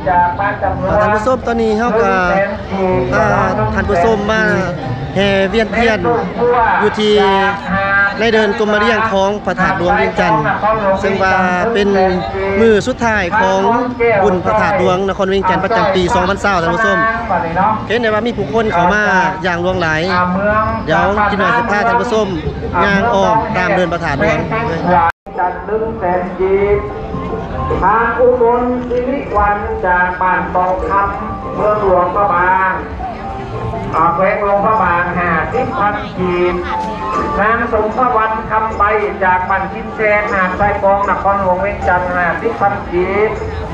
ท่านผู้ชมตอนนี้เขาก็ท่านผู้ชมมาแห่เวียนเทียนอยู่ที่ในเดินกรมเรียงของพระธาตุหลวงเวียงจันทร์ซึ่งว่าเป็นมือสุดท้ายของบุญพระธาตุหลวงนครเวียงจันทร์ประจำปี2020ท่านผู้ชมเห็นได้ว่ามีผู้คนเข้ามาอย่างหลวงหลายเดี๋ยวกินหน่อยสิพาท่านผู้ชมย่างอ้อมตามเดินพระธาตุหลวงจัดดึงแสนจีบทางอุบลสิริวันจากบ้านตองคำเมืองหลวงพระบางแขวงหลวงพระบาง50,000 จีบนางสมพระวันคำใบจากบ้านทินแซนหาดไซปองนครหลวงเวียงจันทร์50,000 จีบ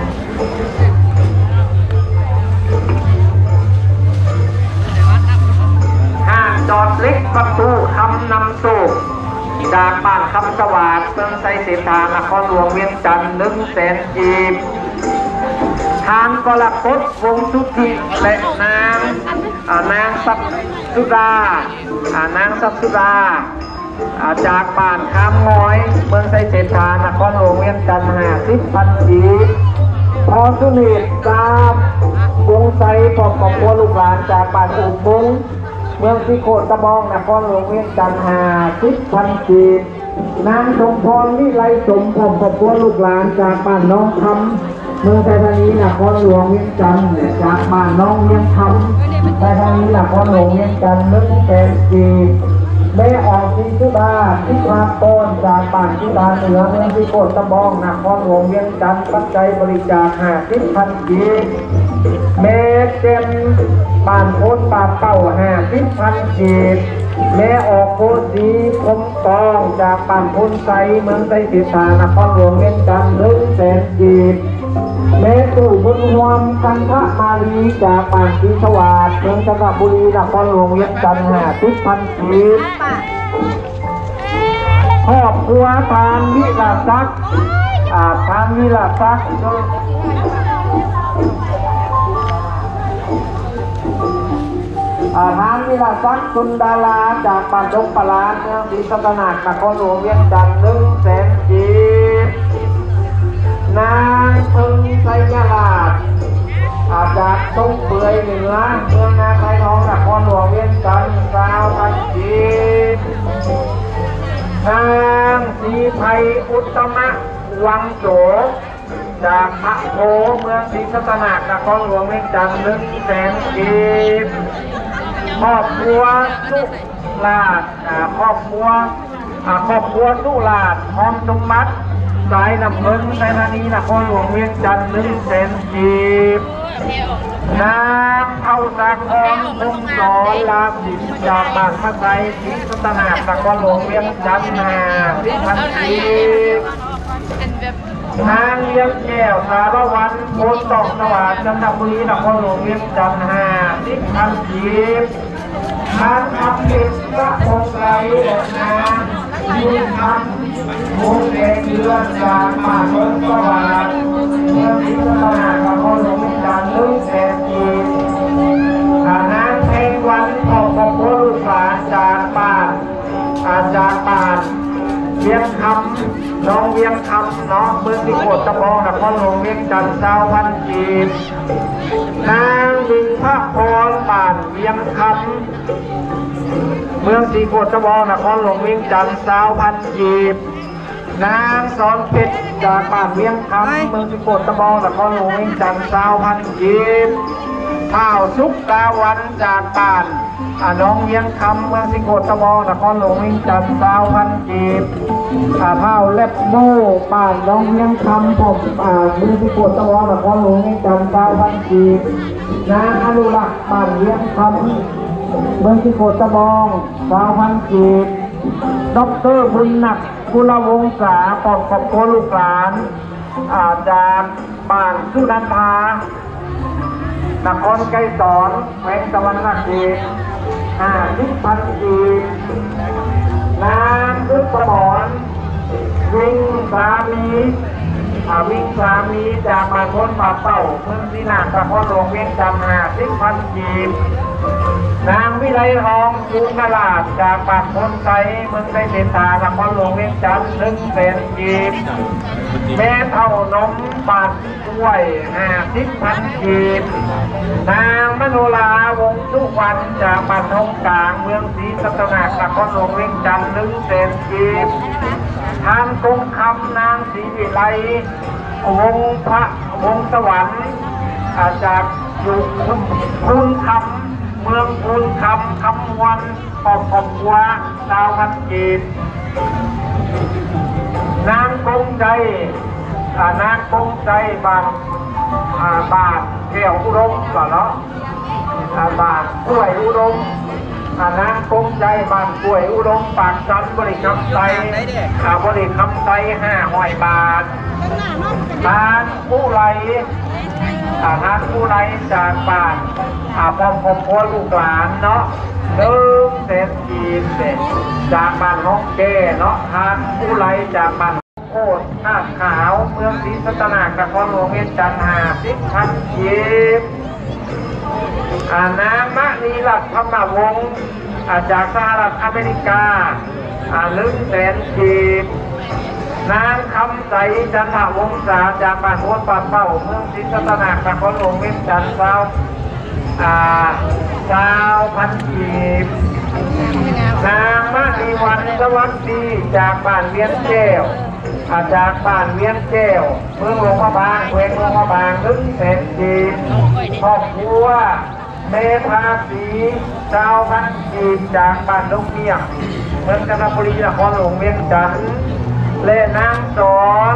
ห้างจอดเล็กประตูคำนำสู่จากบ้านคำสวัสดิ์เมืองไซเสถานครหลวงเวียงจันทร์100,000 จีบทานกรกฎวงสุธิและนางสัพสุดานางสัพสุดาจากบ้านคำง้อยเมืองไซเสถานครหลวงเวียงจันทร์50,000 จีบพอสุนิตจากวงไซปอบกับพวลูกหลานจากบ้านอุบมุงเมืองสิโคตะบองนครหลวงเวียงจันทร์50,000 จีบนางสมพรวิไลสมผมกับพวลูกหลานจากบ้านน้องคำเมืองไทยธานีนครหลวงเวียงจันทร์จากบ้านน้องเวียงคำไทยธานีนครหลวงเวียงจันทร์100,000 จีบแม่ออกศรีสุดาทิพาโกนจากบ้านทิดาเหนือเมืองสิโคตะบองนครหลวงเวียงจันทร์ปัจจัยบริจาค50,000 จีบแม่เจมบ้านโพนป่าเป้า50,000 จีบแม่ออกโพสีพมตองจากบ้านโพนไซเมืองไซศิษานครหลวงเวียงจันทร์100,000 จีบแม่ตู่บุญรวมกันทะมาลีจากบ้านศรีสวัสดิ์เมืองจันทบุรีนครหลวงเวียงจันทร์50,000 จีบครอบครัวทานวิลาศักดิ์ทานวิลาศักดิ์ทานวิลาศักดิ์สุนดาราจากบ้านดงปลาเมืองศรีสัตนานครหลวงเวียงจันทร์100,000 จีบนางพึงไสยราชจากตงเปื่อยเหนือเมืองนาไทยทองนครหลวงเวียงจันทร์20,000 จีบนางศรีไพอุตตมะวังโสจากพระโพเมืองศรีสัตนานครหลวงเวียงจันทร์100,000 จีบครอบครัวสุราชครอบครัวสุราชหอมสมบัติสายน้ำเงินไทยธานีนครหลวงเวียงจันทร์100,000 จีบนางเผ่าสาครคงสอนลาสินจากบ้านพระไทยศรีสัตนานครหลวงเวียงจันทร์50,000 จีบนางเลี้ยงแก้วสารวันโพนตอกสวัสดิ์จันทบุรีนครหลวงเวียงจันทร์50,000 จีบทานคำเด็กพระองค์ไกรและนางยืนคำมุงแดงเยือนจากป่าโพนสวัสดิ์เมืองศรีสัตนานครหลวงเวียงจันทร์100,000 จีบนางเพลงวันออกกับพวลูกหลานจากบ้านเวียงคำน้องเวียงคำน้องเมืองสิโคตะบองนครหลวงเวียงจันทร์20,000 จีบนางบึงพระพรบ้านเวียงคำเมืองสิโคตะบองนครหลวงเวียงจันทร์20,000 จีบนางสอนเพชรจากบ้านเวียงคำเมืองสิโคตะบองนครหลวงเวียงจันทร์20,000 จีบข้าวสุกตาวันจากบ้านน้องเวียงคำเมืองสิโคตะบองนครหลวงเวียงจันทร์20,000 จีบเท่าเล็บโม่บ้านน้องเวียงคำผมเมืองสิโคตะบองนครหลวงเวียงจันทร์20,000 จีบนางอนุรักษ์บ้านเวียงคำเมืองสิโคตะบอง20,000 จีบดร.บุญหนักกุลวงศาปอบขอบคุณลูกหลานจากบ้านสุนันทานครไกรสอนแขวงตะวันนาเขต50,000 จีบนางพุทธมรวิ่งสามีจากบ้านโพนป่าเป้าเมืองศรีนานครหลวงเวียงจันทร์50,000 จีบนางวิไลทองยูนลาดจากปากคนไทยเมืองไทยเศรษฐานครหลวงเวียงจันทร์100,000 กีบแม่เท่านมบาทกล้วย50,000 กีบนางมโนราวงสุวรรณจากบ้านทงกลางเมืองศรีสัตนานครหลวงเวียงจันทร์100,000 กีบทางกงคำนางศรีวิไลวงพระวงสวรรค์จากอยู่คุณคำเมืองคุณคำวันขอบวัวดาวพันกีบนางกงใจนางกงใจบางแก้วอุดมก่อนเนาะบางกล้วยอุดมนางกงใจบางกล้วยอุดมปากจันบริคำใจบริคำใจ500 บาททานผู้ไรทานผู้ไรจากบ้านพร้อมพ่อลูกหลานเนาะ100,000 กีบจากบ้านน้องแก่เนาะทานผู้ไรจากบ้านโคตรท่าขาวเมืองศรีสัตนานครหลวงเวียงจันทร์50,000 กีบนางมณีรัตน์ธรรมวงศ์จากสหรัฐอเมริกา100,000 กีบนางคำใสจันทวงศาจากบ้านโพธิ์ปานเป้าเมืองศรีสัตนานครหลวงเวียงจันทร์9,000 กีบนางมณีวันสวัสดีจากบ้านเวียงแก้วจากบ้านเวียงแก้วเมืองหลวงพระบางแขวงหลวงพระบาง100,000 กีบครอบครัวเมธาสี9,000 กีบจากบ้านดงเมียงเมืองกาญจนบุรีนครหลวงเวียงจันทร์และนางสอน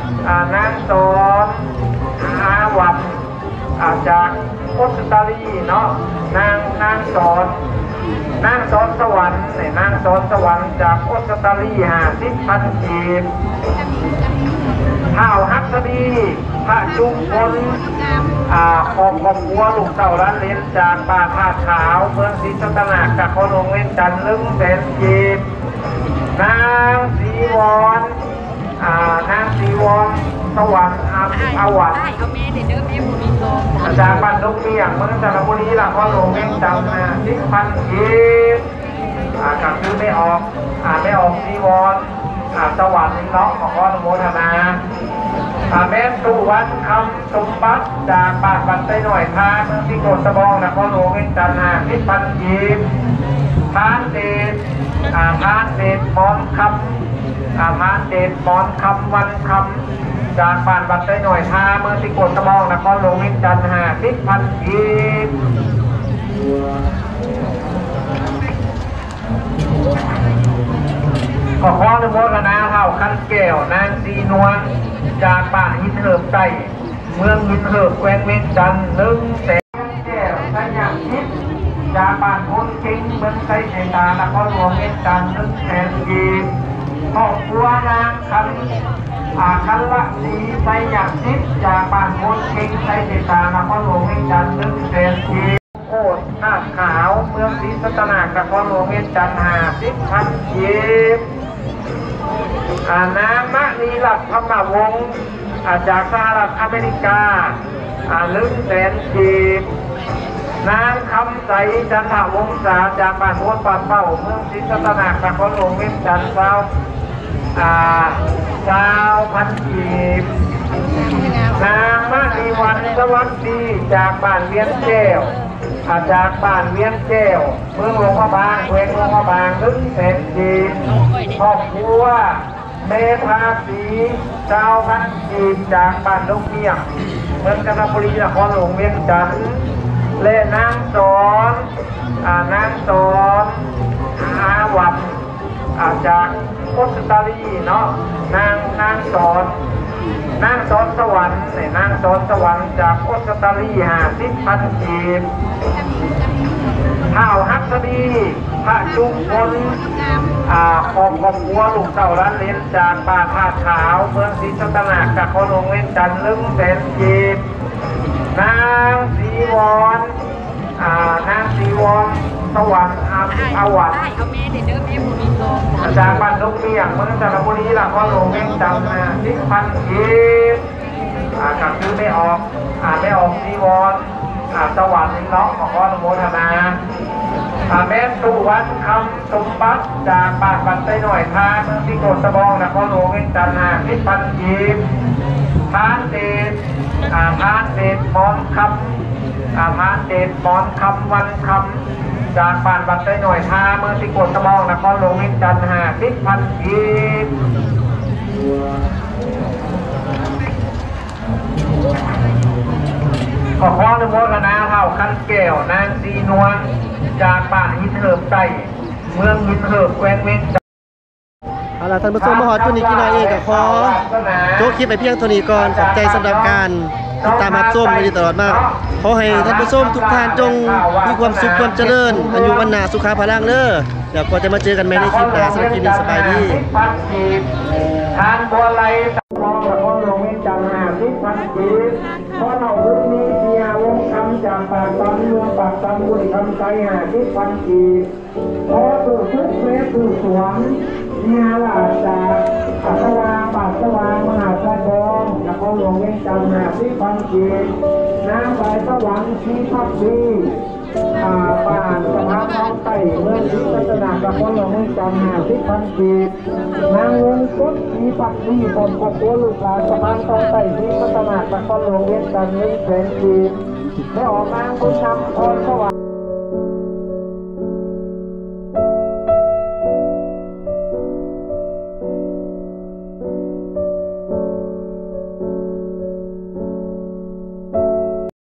อาวัตจากออสเตรเลียเนาะนางสอนสวรรค์นางสอนสวรรค์จากออสเตรเลีย50,000 กีบข้าวฮักษดีพระจุมพลของครอบครัวลูกเต่าร้านเลี้ยงจากป่าท่าขาวเมืองศรีสัตนานครหลวงเวียงจันทร์100,000 กีบนางศรีวรสวรรค์อาวัตจากบ้านดงเมียงเมืองจันทบุรีนครหลวงเวียงจันทร์10,000 กีบกับชื่อไม่ออกศรีวรสวรรค์เนาะขออนุโมทนาแม่สุวรรณคำสมบัติจากบ้านบันไดหน่อยทางเมืองที่โกศบองนครหลวงเวียงจันทร์10,000 กีบทานเดชมอนคำวันคำจากบ้านบันไดหน่อยทางเมืองที่โกศบองนครหลวงเวียงจันทร์10,000 กีบขออนุโมทนาเท่าคันแก้วนางสีนวลจากบ้านหินเหิบใต้เมืองหินเหิบแขวงเวียงจันทร์100,000 แก้วสัญญาทิพย์จากบ้านคนเก่งเมืองไทยเศรษฐานครหลวงเวียงจันทร์100,000 กีบครอบครัวนางคันละศรีสัญญาทิพย์จากบ้านคนเก่งไทยเศรษฐานครหลวงเวียงจันทร์100,000 กีบโคตรท่าขาวเมืองศรีสัตนานครหลวงเวียงจันทร์50,000 กีบนางมณีรัตน์ธรรมวงศ์จากสหรัฐอเมริกา100,000 กีบนางคำใสจันทวงศาจากบ้านโพธิ์ปานเป้าเมืองศรีสัตนานครหลวงเวียงจันทร์9,000 กีบนางมณีวันสวัสดีจากบ้านเวียงแก้วจากบ้านเวียงแก้วเมืองหลวงพระบางแขวงหลวงพระบาง100,000 กีบครอบครัวเมธาสี9,000 กีบจากบ้านดงเมียงเมืองกาญจนบุรีนครหลวงเวียงจันทร์และนางสอนอาวัตจากออสเตรเลียเนาะนางสอนสวรรค์นางสอนสวรรค์จากออสเตรเลีย50,000 กีบข้าวฮักษดีพระจุมพลของครอบครัวลูกเต่าร้านเลี้ยงจากป่าท่าขาวเมืองศรีสัตนานครหลวงเวียงจันทร์100,000 กีบนางศรีวรสวรรค์อาวัตจากบ้านดงเมียงเมืองจันทบุรีนครหลวงเวียงจันทร์10,000 กีบกับชื่อไม่ออกศรีวรสวรรค์น้องของพ่อโมทนาแม่สุวรรณคำสมบัติจากบ้านบันไตหน่อยทางที่โกสบองนะพ่อหลวงเวียงจันทร์50,000 กีบพานเดชพานเดชมอนคำพานเดชมอนคำวันคำจากบ้านบันไตหน่อยทางเมืองที่โกสบองนะพ่อหลวงเวียงจันทร์50,000 กีบขออนุโมทนาเท่าคันแก้วนางสีนวลจากบ้านหินเหิบใต้เมืองหินเหิบแคว้นเวียงจันทร์เอาล่ะท่านผู้ชมมาฮอดตัวนี้กี่น้อยเองก็ขอโจกคลิปไปเพียงเท่านี้ก่อนขอบใจสำหรับการติดตามรับชมอยู่ตลอดมาขอให้ท่านผู้ชมทุกท่านจงมีความสุขความเจริญอายุวันนาสุขาภาลังเด้อเดี๋ยวก็จะมาเจอกันใหม่ในคลิปหน้าสำหรับคลิปนี้สบายดีทานบัวไหลมองละครลงเวียงจันทร์50,000 กีบเพราะเรารุ่นนี้เสียวงคำจากปากตำเมืองปากตำบุรีคำไซ50,000 กีบเพราะตัวทุกเฟสตัวสวงเสียหลาจากปัตวาปากสว่างมหาสารองละครลงเวียงจันทร์50,000 กีบน้ำใบสวรรค์ชีพักดีป่านสภาพท้องไต่เมื่อที่พัฒนาละครลงเวียงจันทร์50,000 กีบนางเงินกุดชีพักดีคนครอบครัวลูกหลานสภาพท้องไต่ที่พัฒนาละครลงเวียงจันทร์100,000 กีบได้ออกนางบุญนำพรสวรรค์